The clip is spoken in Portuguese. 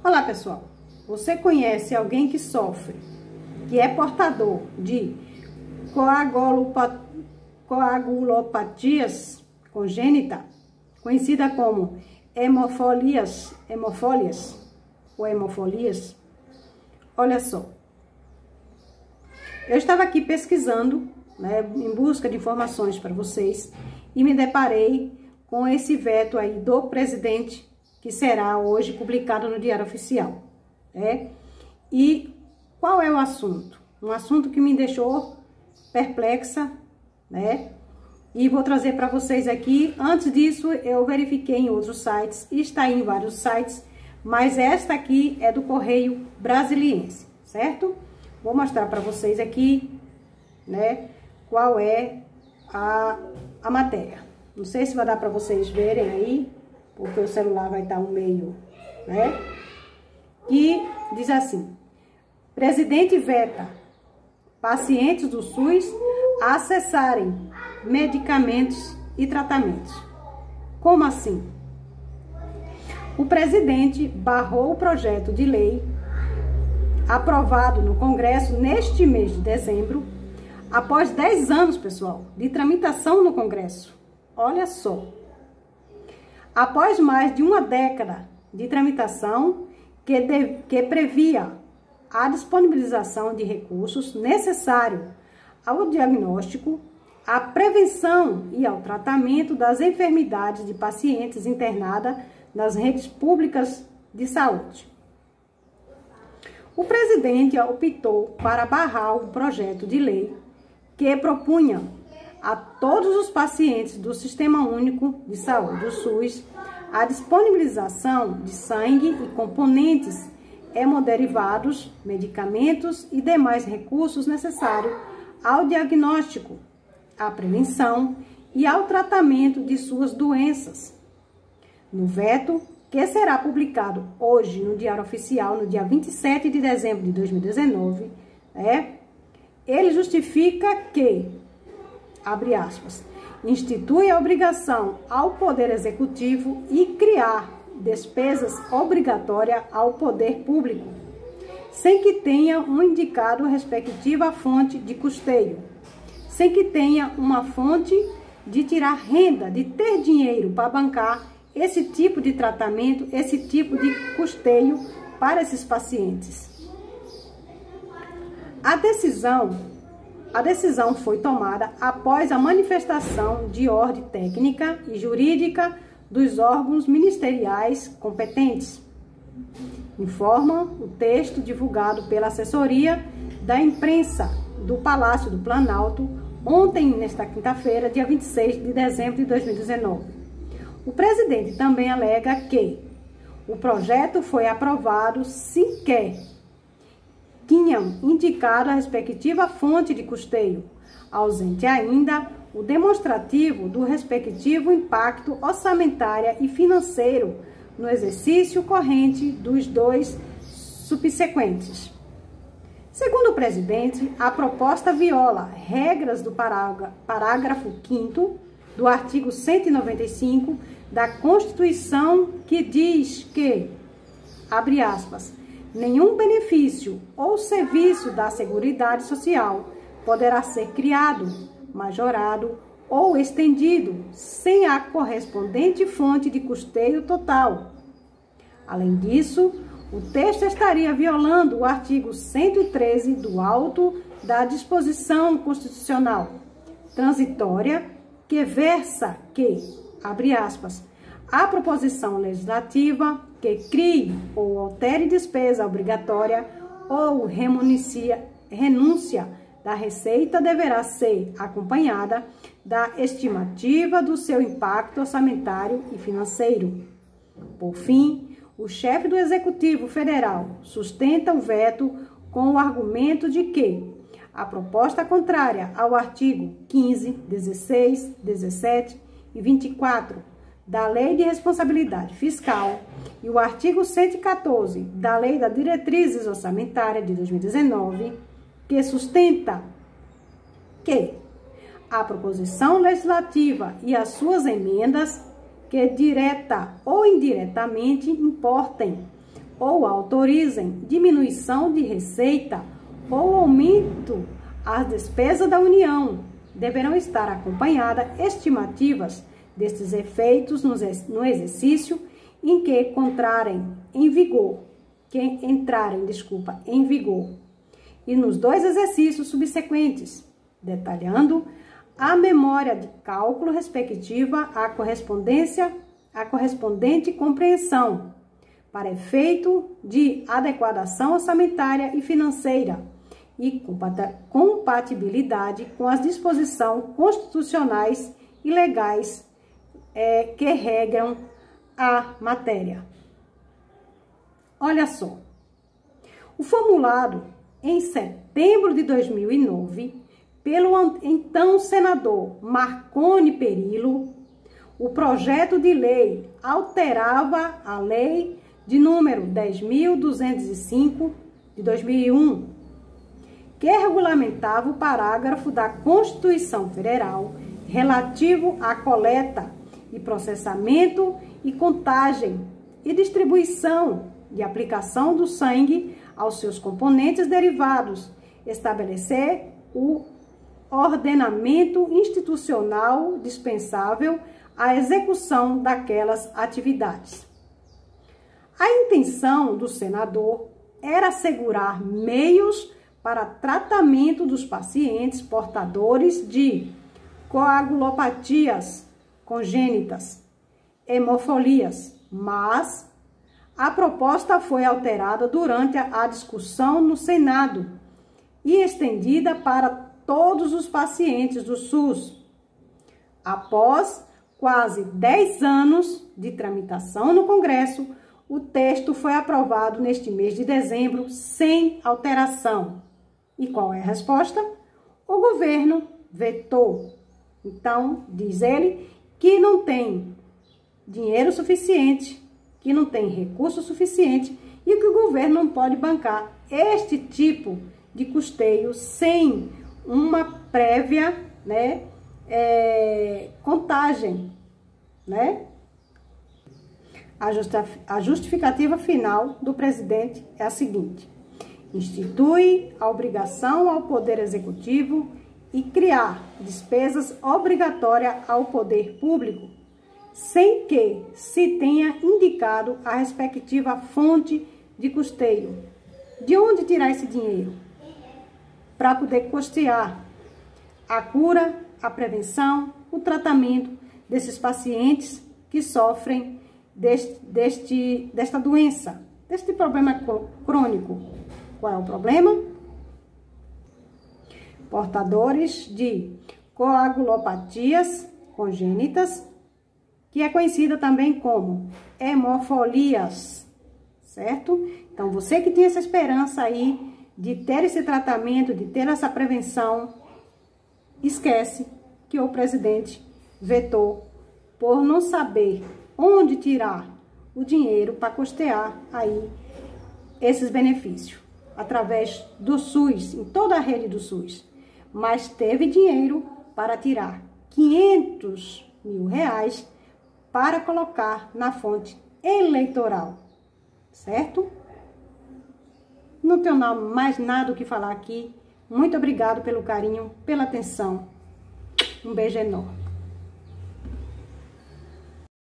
Olá, pessoal. Você conhece alguém que sofre, que é portador de coagulopatias congênita, conhecida como hemofolias ou hemofolias? Olha só. Eu estava aqui pesquisando, em busca de informações para vocês, e me deparei com esse veto aí do presidente, que será hoje publicado no Diário Oficial. E qual é o assunto? Um assunto que me deixou perplexa, E vou trazer para vocês aqui. Antes disso, eu verifiquei em outros sites, e está em vários sites, mas esta aqui é do Correio Brasiliense, certo? Vou mostrar para vocês aqui, qual é a matéria. Não sei se vai dar para vocês verem aí, porque o celular vai estar um meio, E diz assim: presidente veta pacientes do SUS a acessarem medicamentos e tratamentos. Como assim? O presidente barrou o projeto de lei aprovado no Congresso neste mês de dezembro, após 10 anos, pessoal, de tramitação no Congresso. Olha só. Após mais de uma década de tramitação que previa a disponibilização de recursos necessários ao diagnóstico, à prevenção e ao tratamento das enfermidades de pacientes internados nas redes públicas de saúde. O presidente optou para barrar o projeto de lei que propunha a todos os pacientes do Sistema Único de Saúde, o SUS, a disponibilização de sangue e componentes hemoderivados, medicamentos e demais recursos necessários ao diagnóstico, à prevenção e ao tratamento de suas doenças. No veto, que será publicado hoje no Diário Oficial, no dia 27 de dezembro de 2019, ele justifica que, abre aspas, institui a obrigação ao Poder Executivo e criar despesas obrigatórias ao Poder Público, sem que tenha um indicado respectiva fonte de custeio, sem que tenha uma fonte de tirar renda, de ter dinheiro para bancar esse tipo de tratamento, esse tipo de custeio para esses pacientes. A decisão foi tomada após a manifestação de ordem técnica e jurídica dos órgãos ministeriais competentes, informa o texto divulgado pela assessoria da imprensa do Palácio do Planalto ontem, nesta quinta-feira, dia 26 de dezembro de 2019. O presidente também alega que o projeto foi aprovado sequer tinham indicado a respectiva fonte de custeio, ausente ainda o demonstrativo do respectivo impacto orçamentário e financeiro no exercício corrente dos dois subsequentes. Segundo o presidente, a proposta viola regras do parágrafo 5º do artigo 195 da Constituição, que diz que, abre aspas, nenhum benefício ou serviço da Seguridade Social poderá ser criado, majorado ou estendido sem a correspondente fonte de custeio total. Além disso, o texto estaria violando o artigo 113 do auto da disposição constitucional transitória, que versa que, abre aspas, a proposição legislativa que crie ou altere despesa obrigatória ou renúncia da receita deverá ser acompanhada da estimativa do seu impacto orçamentário e financeiro. Por fim, o chefe do Executivo Federal sustenta o veto com o argumento de que a proposta contrária ao artigo 15, 16, 17 e 24 da Lei de Responsabilidade Fiscal e o artigo 114 da Lei das Diretrizes Orçamentárias de 2019, que sustenta que a proposição legislativa e as suas emendas, que direta ou indiretamente importem ou autorizem diminuição de receita ou aumento às despesas da União, deverão estar acompanhadas estimativas destes efeitos no exercício em que entrarem em vigor, e nos 2 exercícios subsequentes, detalhando a memória de cálculo respectiva à correspondente compreensão, para efeito de adequação orçamentária e financeira e compatibilidade com as disposições constitucionais e legais que regram a matéria. Olha só, o formulado em setembro de 2009 pelo então senador Marconi Perillo, o projeto de lei alterava a lei de número 10.205 de 2001, que regulamentava o parágrafo da Constituição Federal relativo à coleta e processamento e contagem e distribuição de aplicação do sangue aos seus componentes derivados, estabelecer o ordenamento institucional dispensável à execução daquelas atividades. A intenção do senador era assegurar meios para tratamento dos pacientes portadores de coagulopatias congênitas, hemofilias, mas a proposta foi alterada durante a discussão no Senado e estendida para todos os pacientes do SUS. Após quase 10 anos de tramitação no Congresso, o texto foi aprovado neste mês de dezembro sem alteração. E qual é a resposta? O governo vetou. Então, diz ele que não tem dinheiro suficiente, que não tem recurso suficiente e que o governo não pode bancar este tipo de custeio sem uma prévia, contagem, A justificativa final do presidente é a seguinte: institui a obrigação ao Poder Executivo e criar despesas obrigatórias ao poder público, sem que se tenha indicado a respectiva fonte de custeio. De onde tirar esse dinheiro? Para poder custear a cura, a prevenção, o tratamento desses pacientes que sofrem desta doença, deste problema crônico. Qual é o problema? Portadores de coagulopatias congênitas, que é conhecida também como hemofilias, certo? Então, você que tinha essa esperança aí de ter esse tratamento, de ter essa prevenção, esquece que o presidente vetou por não saber onde tirar o dinheiro para custear aí esses benefícios, através do SUS, em toda a rede do SUS. Mas teve dinheiro para tirar 500 mil reais para colocar na fonte eleitoral, certo? Não tenho mais nada o que falar aqui. Muito obrigado pelo carinho, pela atenção. Um beijo enorme.